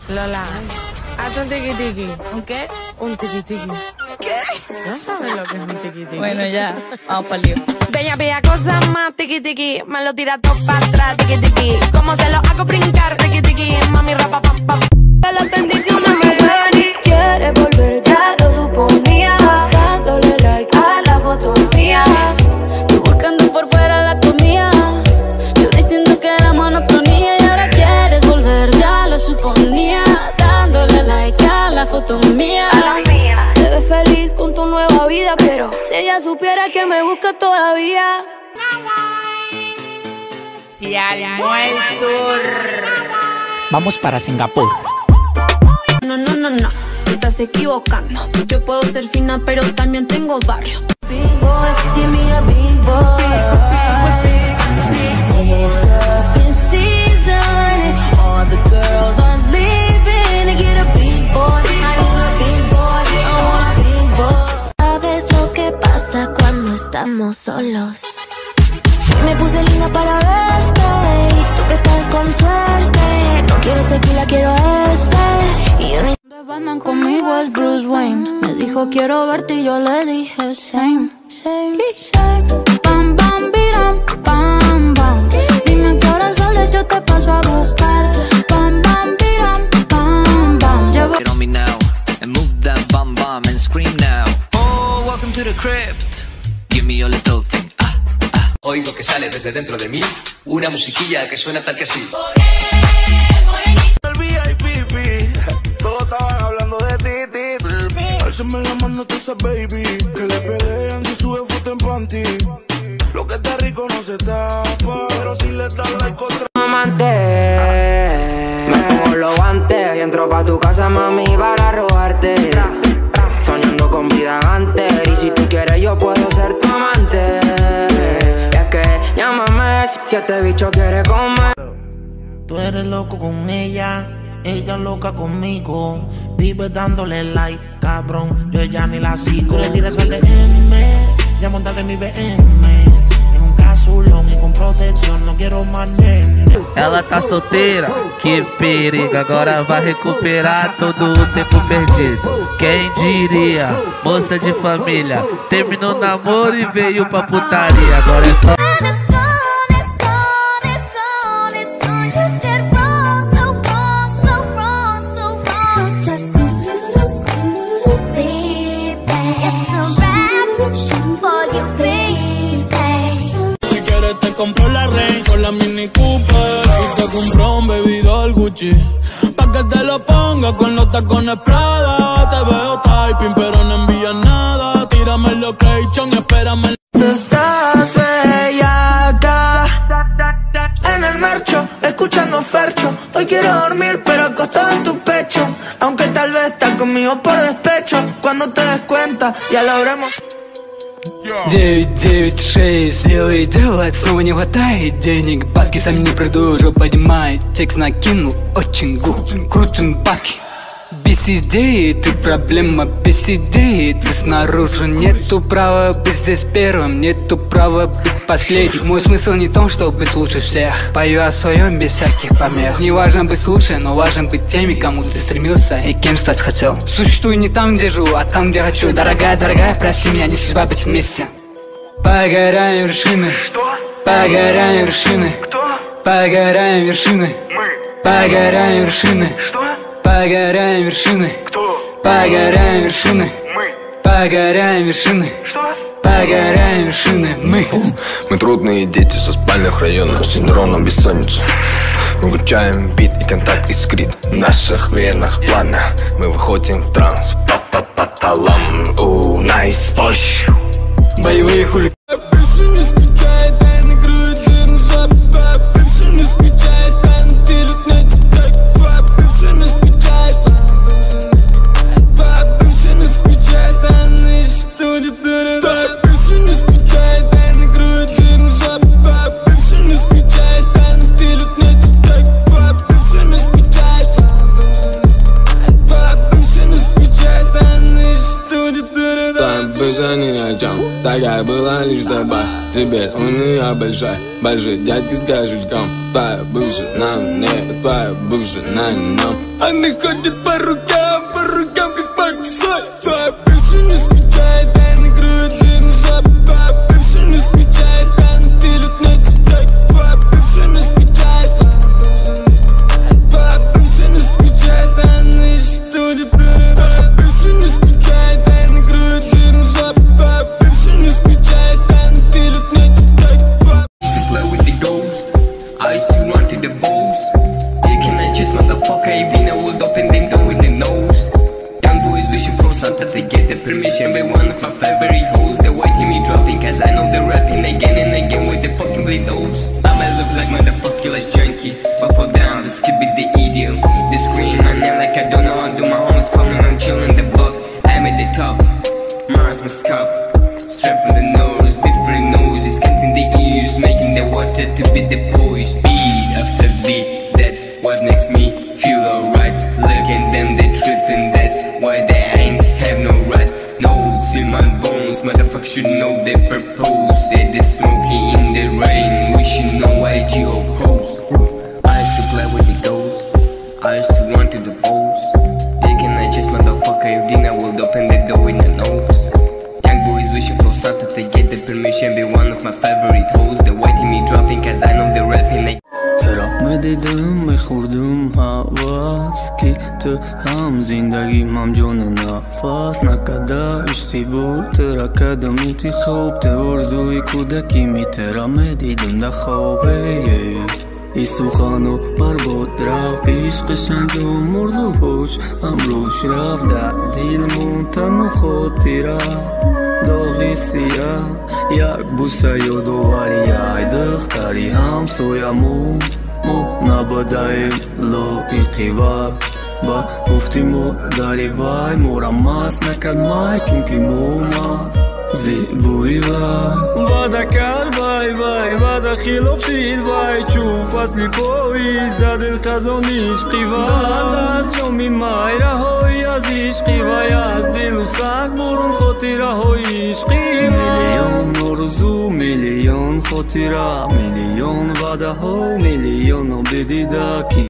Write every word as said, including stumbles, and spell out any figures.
Lola, haz un tiki tiki. ¿Un qué? Un tiki tiki. ¿Qué? No sabes lo que es un tiki tiki. Bueno, ya, vamos para el lío. Bella, bella cosa más, tiki tiki. Me lo tira todo para atrás, tiki tiki. Como se lo hago brincar, tiki tiki. Mami, rapa, pa, pa. Las bendiciones me ven y quiere volver, ya lo suponía. Dándole like a la foto mía. Tú buscando por fuera la comida. Yo diciendo que era monotonía. Y ahora quieres volver, ya lo suponía. Dándole like a la foto mía. Te ves feliz con tu nueva vida, pero si ella supiera que me busca todavía. Si armó el tour. Vamos para Singapur. No, no, no, no, estás equivocando. Yo puedo ser fina, pero también tengo barrio. Big boy, give me a big boy. It's cuffing season. All the girls are leaving to get a big boy. I want a big boy, I want a big boy. ¿Sabes lo que pasa cuando estamos solos? Me puse linda para verte y tú que estás con suerte. No quiero tequila, quiero ese. Y yo ni... Batman conmigo es Bruce Wayne. Me dijo quiero verte y yo le dije same, same, same. Bam, bam, biram, bam, bam. Dime que ahora sales, yo te paso a buscar. Bam, bam, biram, bam, bam. Llevo... Get on me now and move that bam bam and scream now. Oh, welcome to the crypt. Give me your little thing. Ah, ah. Oigo que sale desde dentro de mí una musiquilla que suena tal que así. El V I P, todos estaban hablando de ti, ti. Álzame la mano tú sabes, baby, que le pelean si sube foto en panty. Lo que está rico no se tapa, pero si le das like contra... Amante, me pongo los guantes y entro pa' tu casa, mami, para robarte. Soñando con vida antes, y si tú quieres yo puedo ser tu amante. Y es que llámame si este bicho quiere comer. Tú eres loco con ella, ella loca conmigo. Vive dándole like, cabrón, yo ya ni la sigo. Tú le tiras al D M, ya montate en mi B M. En un casulón y con protección, no quiero más nene. Ela tá solteira, que perigo. Agora vai recuperar todo o tempo perdido. Quem diria, moça de família, terminou o namoro e veio pra putaria. Agora é só... Compró la Range con la Mini Cooper y te compró un bebidor Gucci pa' que te lo ponga con los tacones Prada. Te veo typing pero no envías nada. Tírame el location y espérame. Tú estás bellaca en el marcho, escuchando Fercho. Hoy quiero dormir pero acostado en tu pecho. Aunque tal vez estás conmigo por despecho. Cuando te des cuenta ya lo habremos. девять девять шесть, сделай делать, снова не хватает денег. Бабки сами не приду, уже понимает. Текст накинул, очень гуд, крутим бабки. Без идеи, ты проблема, без идеи. Ты снаружи, нету права быть здесь первым, нету права быть последним. Мой смысл не в том, чтобы быть лучше всех. Пою о своем без всяких помех. Не важно быть лучше, но важно быть теми, кому ты стремился и кем стать хотел. Существую не там, где живу, а там, где хочу. Дорогая, дорогая, прости меня, не судьба быть вместе. Погораем вершины. Погораем вершины. Погораем вершины. Погораем вершины. Погораем вершины. Погораем вершины. Погораем вершины. Погораем вершины. Мы. Мы трудные дети со спальных районов с синдромом бессонницы. Выключаем бит и контакт искрит в наших венах плана. Мы выходим в транс по пополам. У найс пощ. Боевые хулиганы. Такая была Теперь у меня большая, большие дядьки с кошельком. Твоя бывшая на мне, твоя бывшая на нем. Они ходят по рукам, по рукам как по косой. Твоя бывшая не скучает, она грудь жирный шап. Твоя бывшая не скучает, она пилит на тик-так. Твоя бывшая не скучает, твоя бывшая не скучает, она ищет студию. Твоя бывшая не скучает, она грудь жирный шап. Твоя бывшая не скучает, она пилит на тик-так. Used to play with the ghost, I used to run to the balls. You cannot just motherfucker, even I would open the door with the nose. Young boys wishing for Santa to get the permission, but one of my favorite hoes. They're waiting me dropping, cause I know they're rapping again and again with the fucking bleedos. I might look like motherfucker less junkie, but for them, I'm still be the idiot. They scream my name like I don't know how to do my homies call me, I'm chilling the block. I'm at the top, Mars my scalp, straight from the nose, different noses, cutting the ears, making the water to be the poise. Beat after beat, that's what makes me feel alright. Look at them, they tripping, that's why they ain't have no rest. Notes in my bones, motherfuckers should know their purpose. Say they're smoking in the rain, wishing no I G of hoes. I used to play with the ghosts, I used to run to the balls. You cannot just motherfucker, if dinner will open the door in the nose. Young boys wishing for Santa to get the permission, be one of my favorite hoes. They're waiting me dropping, cause I know they're rapping. ترا مدیدم میخوردم حواس که تو هم زندگی هم جون نفس نکده اشتباه ترا کدمی تی خوب تو ارزوی کودکی می ترا مدیدم در خوابه ای سخانو برباد رفت عشقشن دو مرد و هوش امروش رفت در دلمون تنها خاطره داغی سیاه یک بوسه یادواری ای دختری همسایمون ما نبودیم لاقی و با گفتیم و داری وای مورم مست نکرد مای چونکه مو مست زیبوی وای وعده کرد وای وای وعده خلاف شید وای چون فصلی پاییز در دل خزان عشقی وای بعد از یومی مای رهایی از عشقی وای از دل و سگ برون خاطره های عشقی میلیون آرزو میلیون خاطره میلیون وعده ها میلیون بدیدکی